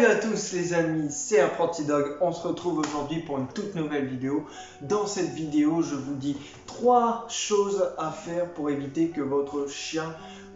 Salut à tous les amis, c'est Apprenti Dog. On se retrouve aujourd'hui pour une toute nouvelle vidéo. Dans cette vidéo, je vous dis 3 choses à faire pour éviter que votre chien,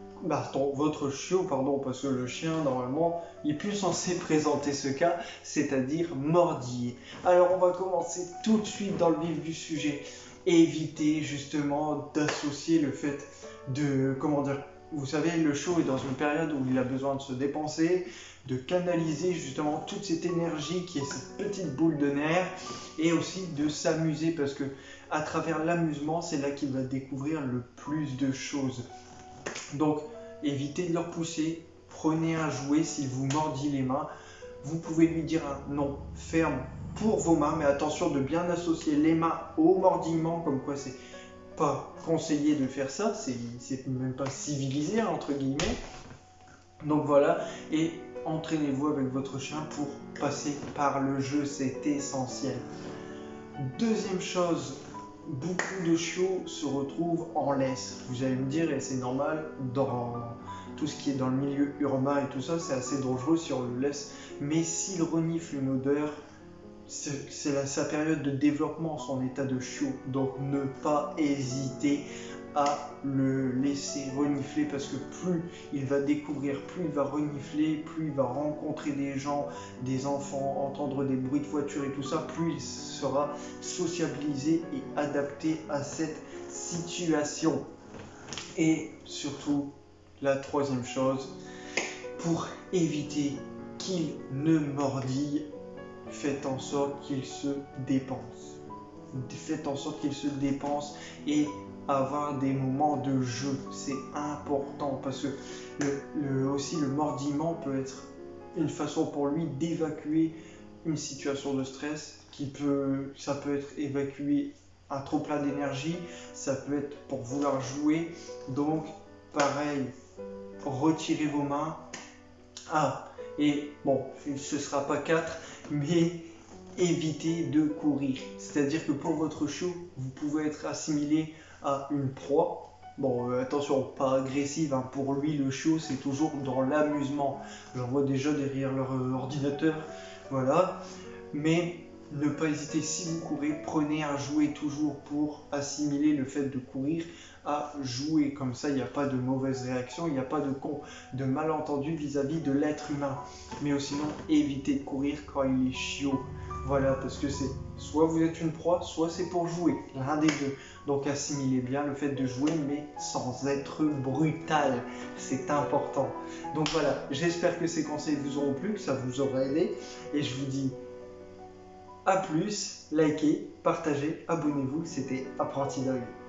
votre chiot, parce que le chien normalement il est plus censé présenter ce cas, c'est-à-dire mordiller. Alors on va commencer tout de suite dans le vif du sujet. Éviter justement d'associer le fait de, vous savez, le chiot est dans une période où il a besoin de se dépenser, de canaliser justement toute cette énergie qui est cette petite boule de nerfs, et aussi de s'amuser, parce que à travers l'amusement, c'est là qu'il va découvrir le plus de choses. Donc évitez de le repousser, prenez un jouet. S'il vous mordit les mains, vous pouvez lui dire un non ferme pour vos mains, mais attention de bien associer les mains au mordillement, comme quoi c'est pas conseillé de faire ça, c'est même pas civilisé entre guillemets. Donc voilà, et entraînez-vous avec votre chien pour passer par le jeu, c'est essentiel. Deuxième chose, beaucoup de chiots se retrouvent en laisse. Vous allez me dire, et c'est normal, dans tout ce qui est dans le milieu urbain et tout ça, c'est assez dangereux si on le laisse. Mais s'il renifle une odeur, c'est sa période de développement, son état de chiot. Donc ne pas hésiter à le laisser renifler, parce que plus il va découvrir, plus il va renifler, plus il va rencontrer des gens, des enfants, entendre des bruits de voiture et tout ça, plus il sera sociabilisé et adapté à cette situation. Et surtout, la troisième chose, pour éviter qu'il ne mordille, faites en sorte qu'il se dépense. Faites en sorte qu'il se dépense et avoir des moments de jeu, c'est important, parce que aussi le mordillement peut être une façon pour lui d'évacuer une situation de stress, ça peut être évacuer un trop plein d'énergie, ça peut être pour vouloir jouer. Donc pareil, retirez vos mains. Et bon, ce sera pas 4, mais évitez de courir. C'est-à-dire que pour votre chiot, vous pouvez être assimilé à une proie. Bon, attention, pas agressive, hein. Pour lui, le chiot, c'est toujours dans l'amusement. J'en vois déjà derrière leur ordinateur, voilà. Mais ne pas hésiter, si vous courez, prenez un jouet toujours pour assimiler le fait de courir à jouer. Comme ça, il n'y a pas de mauvaise réaction, il n'y a pas de malentendu vis-à-vis de l'être humain. Mais sinon, évitez de courir quand il est chiot. Voilà, parce que c'est soit vous êtes une proie, soit c'est pour jouer, l'un des deux. Donc assimilez bien le fait de jouer, mais sans être brutal, c'est important. Donc voilà, j'espère que ces conseils vous auront plu, que ça vous aura aidé, et je vous dis à plus, likez, partagez, abonnez-vous, c'était Apprenti Dog.